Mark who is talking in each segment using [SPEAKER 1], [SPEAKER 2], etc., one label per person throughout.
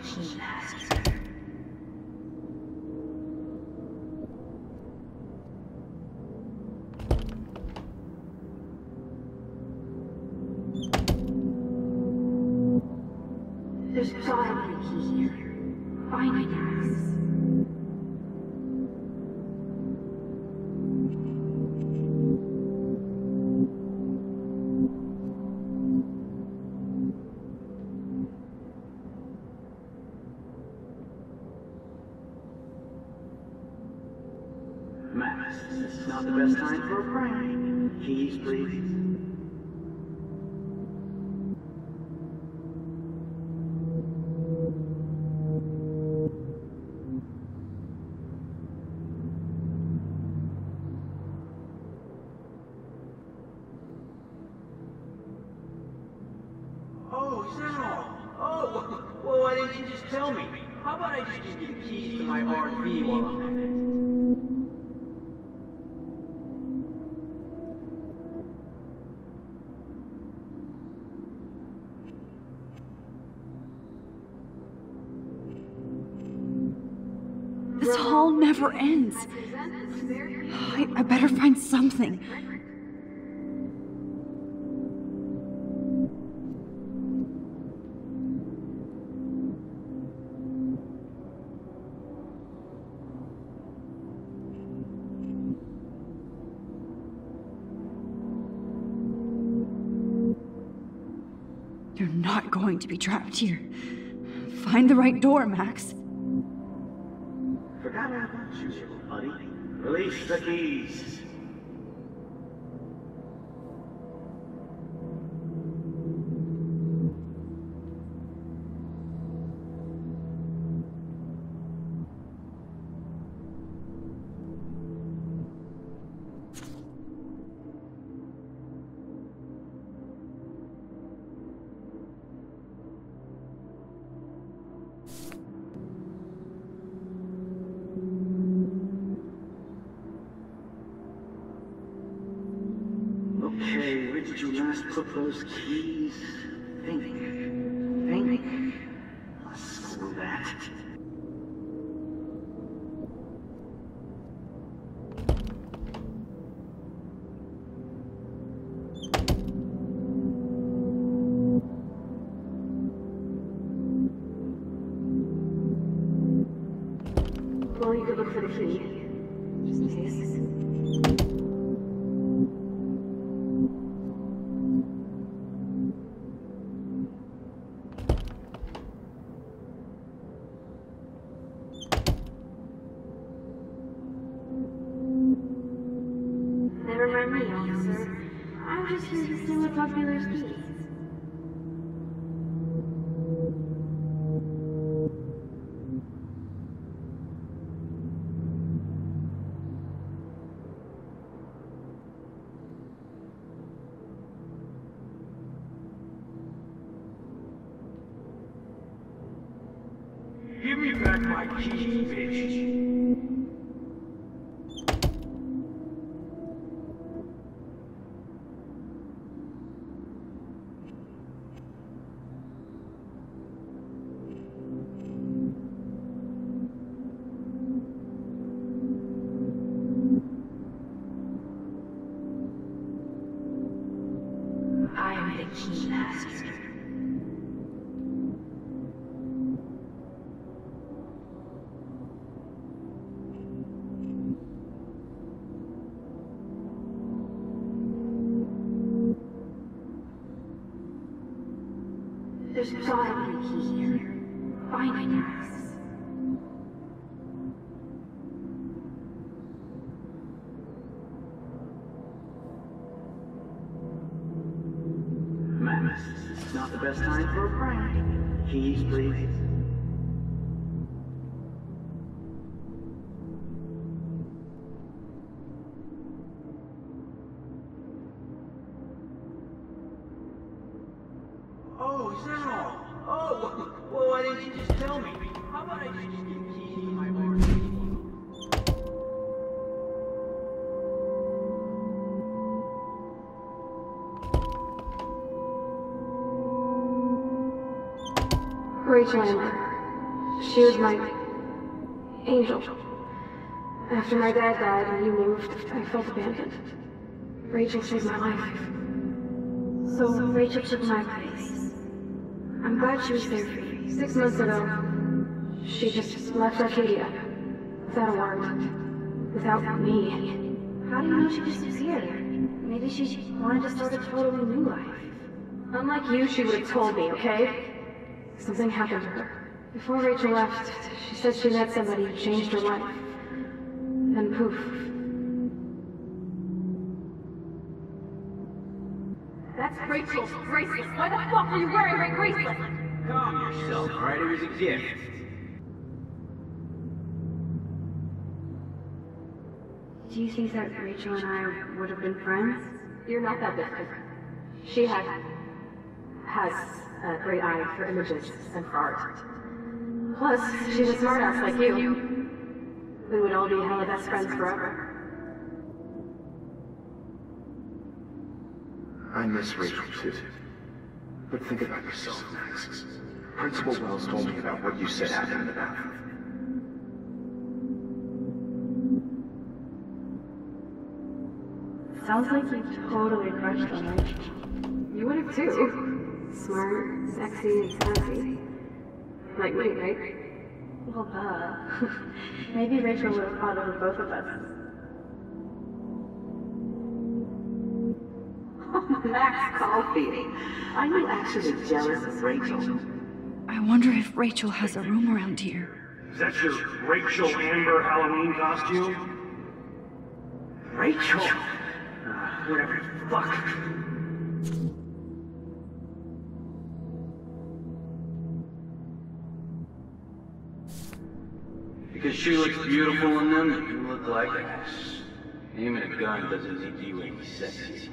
[SPEAKER 1] key master. There's gotta be a key here. Find it, Max.
[SPEAKER 2] Max, this is not the best time for a prank. Keys, please. Oh, is that all? Oh, well, why didn't you just tell me? How about I just give you the keys to my RV while I'm at it?
[SPEAKER 3] This hall never ends. I better find something. You're not going to be trapped here. Find the right door, Max.
[SPEAKER 2] Forgot all about you, little buddy. Release the keys. Okay, where did you last put those keys? Think. Screw that.
[SPEAKER 1] Well, you could look for the key. Just in case. Never mind me, officer. I'm just here to steal a popular keys.
[SPEAKER 2] Give me back my keys, bitch.
[SPEAKER 1] I am the key master. There's gotta be a key here. Find it, Max.
[SPEAKER 2] Max, this is not the best time for a prank. Keys, please. Oh, is that all? Oh, well, why didn't you just tell me? How about I just give you the keys to my RV?
[SPEAKER 1] Rachel Amber. She was my angel. After my dad died and you moved, I felt abandoned. Rachel saved my life. So Rachel took my place. I'm glad she was there for you. 6 months ago, she just left Arcadia. Without a word. Without me.
[SPEAKER 4] How do you know she disappeared? Maybe she wanted to start a totally new life.
[SPEAKER 1] Unlike you, she would have told me, okay? Something happened to her. Before Rachel left, she said she met somebody who changed her life. Then poof.
[SPEAKER 4] That's Rachel's bracelet. Why the fuck are you wearing my bracelet?
[SPEAKER 2] Calm yourself, alright? It was a gift.
[SPEAKER 3] Do you think that Rachel and I would have been friends?
[SPEAKER 1] You're not that different. She has a great eye for images and for art. Plus, she's a smartass like you. We would all be hella best friends forever.
[SPEAKER 5] I miss Rachel too. But think about yourself, Max. Principal Wells told me about what you said happened in the bathroom.
[SPEAKER 3] Sounds like you totally crushed on Rachel.
[SPEAKER 1] You would have too. Smart, sexy, and sassy. Like me, right?
[SPEAKER 3] Well, maybe Rachel would have fought over both of us.
[SPEAKER 6] Max Caulfield. Are you actually jealous of Rachel?
[SPEAKER 3] I wonder if Rachel has a room around here.
[SPEAKER 7] Is that your Rachel Amber Halloween costume?
[SPEAKER 2] Rachel! Whatever the fuck. Because she looks beautiful in them, and you look like ass. Aiming a gun doesn't make you any sexy.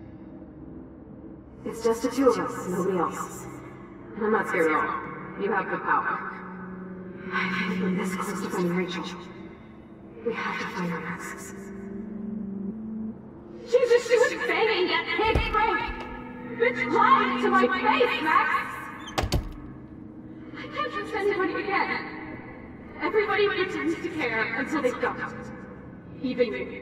[SPEAKER 1] It's just the two of us, nobody else. And I'm not scared at all. You have the power. I've been this close to finding Rachel. We have to find her, Max.
[SPEAKER 4] Jesus, she was banging that pig Frank! Bitch lying to my face, Max! I can't trust anybody again. Everybody pretends to care until they don't. Even you.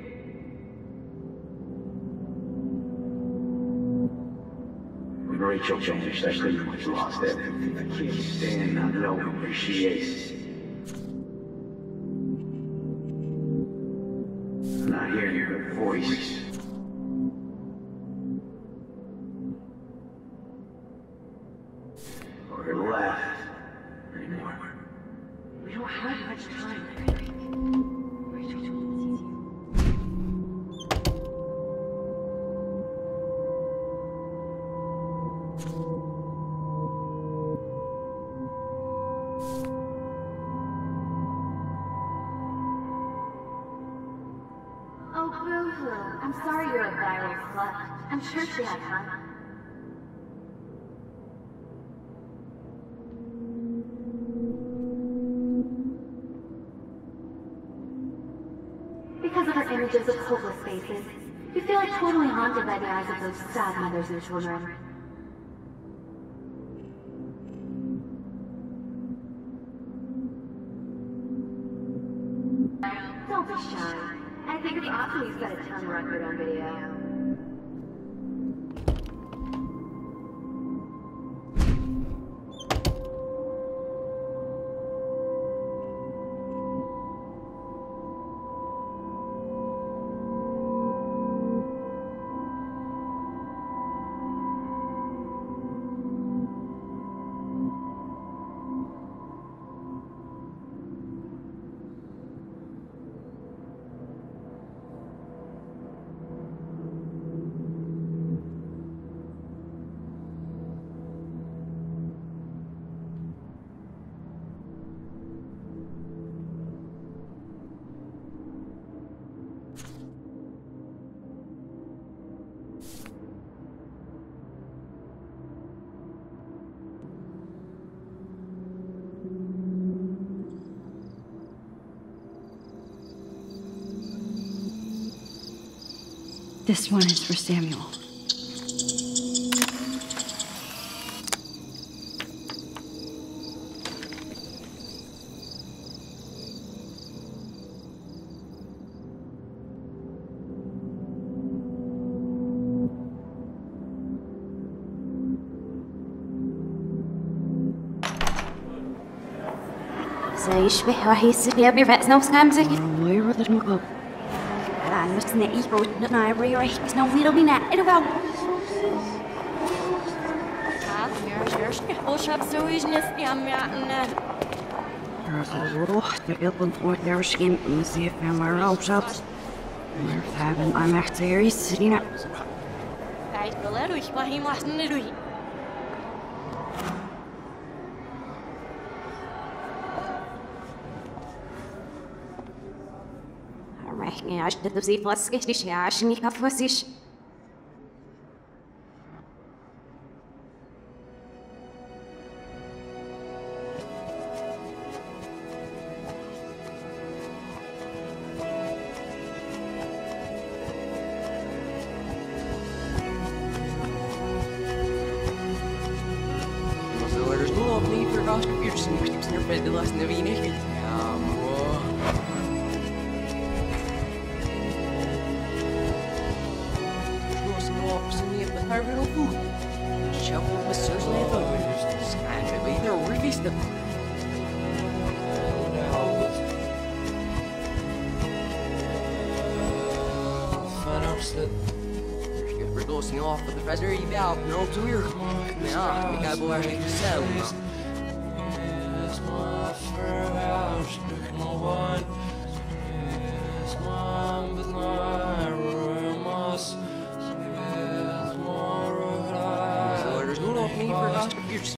[SPEAKER 5] When Rachel vanished, I pretty much lost everything. I can't stand not knowing where she is. I'm not hearing her voice. Or her laugh anymore.
[SPEAKER 4] We don't have much time. Rachel sees you. Oh, boo-hoo. I'm sorry you're a viral slut. I'm sure she had fun. Because of her images of hopeless faces, you feel like totally haunted by the eyes of those sad mothers and children. Don't be shy. I think it's awesome you set a ton record on video.
[SPEAKER 3] This one is for Samuel.
[SPEAKER 8] يشبه وحيس يا بيرفع نفس نمسك
[SPEAKER 3] Where are the people?
[SPEAKER 8] أنا مش ناقي فوت نعبري رايح نو ويلو بينا إلو
[SPEAKER 3] Ruch, de ilpen wordt daar schim in zeer van maar op zat. Maar hebben aan echt series zien.
[SPEAKER 8] Kijk, wel ruhig, maar hij mag niet ruhig. رحني عشت تبزي فاسكش ليش عشني كفوسيش
[SPEAKER 9] Verdossing off with the treasure you got, no to your yeah, we got boy to sell. There's no need for us to